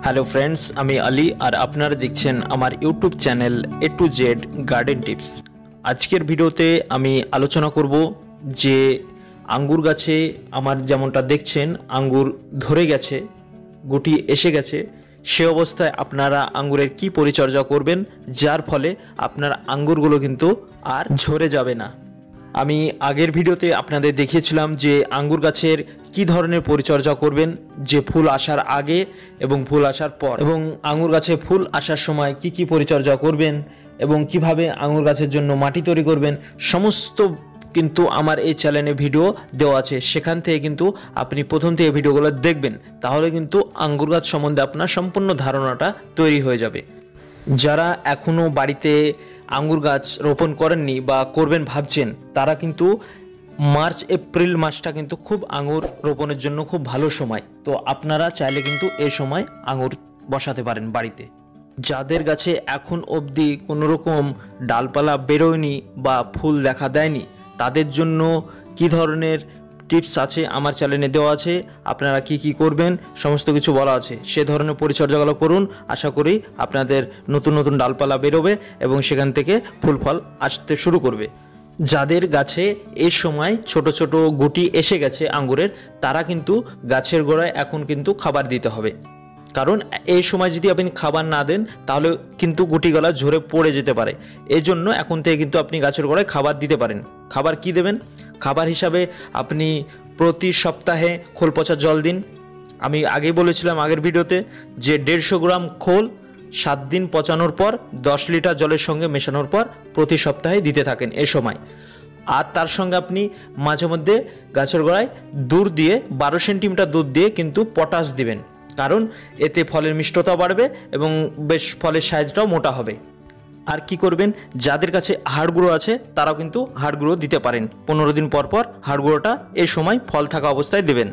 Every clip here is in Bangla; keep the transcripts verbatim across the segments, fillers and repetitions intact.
হ্যালো ফ্রেন্ডস, আমি আলী আর আপনারা দেখছেন আমার YouTube channel A to Z garden tips. আজকের ভিডিওতে আমি আলোচনা করব যে আঙ্গুর গাছে আমার যেমনটা দেখছেন আঙ্গুর ধরে গেছে, গুটি এসে গেছে, সে অবস্থায় আপনারা আঙ্গুরের কি পরিচর্যা করবেন যার ফলে আপনার আঙ্গুরগুলো কিন্তু আর ঝরে যাবে না। আমি আগের ভিডিওতে আপনাদের দেখিয়েছিলাম যে আঙ্গুর গাছের কি ধরনের পরিচর্যা করবেন, যে ফুল আসার আগে এবং ফুল আসার পর, এবং আঙ্গুর গাছে ফুল আসার সময় কি কি পরিচর্যা করবেন এবং কিভাবে আঙ্গুর গাছের জন্য মাটি তৈরি করবেন, সমস্ত কিন্তু আমার এই চ্যানেলে ভিডিও দেওয়া আছে। সেখান থেকে কিন্তু আপনি প্রথম থেকে ভিডিওগুলো দেখবেন, তাহলে কিন্তু আঙ্গুর গাছ সম্বন্ধে আপনার সম্পূর্ণ ধারণাটা তৈরি হয়ে যাবে। যারা এখনও বাড়িতে আঙ্গুর গাছ রোপণ করেননি বা করবেন ভাবছেন, তারা কিন্তু মার্চ এপ্রিল মাসটা কিন্তু খুব আঙ্গুর রোপণের জন্য খুব ভালো সময়। তো আপনারা চাইলে কিন্তু এই সময় আঙ্গুর বসাতে পারেন বাড়িতে। যাদের গাছে এখন অবধি কোনো রকম ডালপালা বেরোয়নি বা ফুল দেখা দেয়নি, তাদের জন্য কি ধরনের টিপস আছে আমার চ্যানেলে দেওয়া আছে, আপনারা কি কি করবেন সমস্ত কিছু বলা আছে। সে ধরনের পরিচর্যাগুলো করুন, আশা করি আপনাদের নতুন নতুন ডালপালা বেরোবে এবং সেখান থেকে ফুল ফল আসতে শুরু করবে। যাদের গাছে এই সময় ছোট ছোট গুটি এসে গেছে আঙ্গুরের, তারা কিন্তু গাছের গোড়ায় এখন কিন্তু খাবার দিতে হবে, কারণ এই সময় যদি আপনি খাবার না দেন তাহলে কিন্তু গুটিগুলা ঝরে পড়ে যেতে পারে। এই জন্য এখন থেকে কিন্তু আপনি গাছের গোড়ায় খাবার দিতে পারেন। খাবার কি দেবেন? খাবার হিসাবে আপনি প্রতি সপ্তাহে খোল পচা জল দিন। আমি আগেই বলেছিলাম আগের ভিডিওতে যে দেড়শো গ্রাম খোল সাত দিন পচানোর পর দশ লিটার জলের সঙ্গে মেশানোর পর প্রতি সপ্তাহে দিতে থাকেন এই সময়। আর তার সঙ্গে আপনি মাঝে মধ্যে গাছের গোড়ায় দূর দিয়ে বারো সেন্টিমিটার দূর দিয়ে কিন্তু পটাশ দিবেন, কারণ এতে ফলের মিষ্টতা বাড়বে এবং বেশ ফলের সাইজটাও মোটা হবে। আর কি করবেন, যাদের কাছে হাড় গুঁড়ো আছে তারাও কিন্তু হাড় গুঁড়ো দিতে পারেন। পনেরো দিন পর পর হাড় গুঁড়োটা এই সময় ফল থাকা অবস্থায় দেবেন।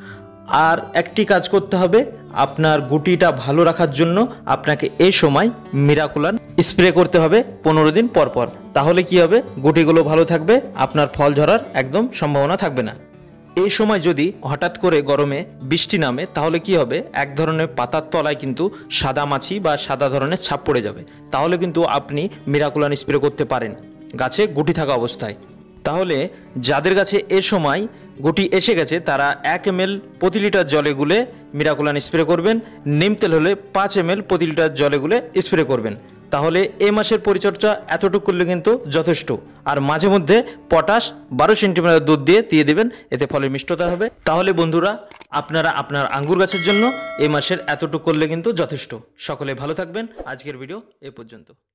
আর একটি কাজ করতে হবে, আপনার গুটিটা ভালো রাখার জন্য আপনাকে এই সময় মিরাকুলার স্প্রে করতে হবে পনেরো দিন পর পর। তাহলে কি হবে, গুটিগুলো ভালো থাকবে, আপনার ফল ঝরার একদম সম্ভাবনা থাকবে না। এই সময় যদি হঠাৎ করে গরমে বৃষ্টি নামে তাহলে কি হবে, এক ধরনের পাতার তলায় কিন্তু সাদা মাছি বা সাদা ধরনের ছাপ পড়ে যাবে। তাহলে কিন্তু আপনি মিরাকুলান স্প্রে করতে পারেন গাছে গুটি থাকা অবস্থায়। তাহলে যাদের কাছে এ সময় গুটি এসে গেছে তারা এক এম এল প্রতি লিটার জলে গুলে মিরাকুলান স্প্রে করবেন। নিম তেল হলে পাঁচ এম এল প্রতি লিটার জলে গুলে স্প্রে করবেন। তাহলে এই মাসের পরিচর্যা এতটুকু করলে কিন্তু যথেষ্ট। আর মাঝে মধ্যে পটাশ বারো সেন্টিমিটার দুধ দিয়ে দিয়ে দেবেন, এতে ফলের মিষ্টতা হবে। তাহলে বন্ধুরা, আপনারা আপনার আঙ্গুর গাছের জন্য এই মাসের এতটুকু করলে কিন্তু যথেষ্ট। সকলে ভালো থাকবেন। আজকের ভিডিও এ পর্যন্ত।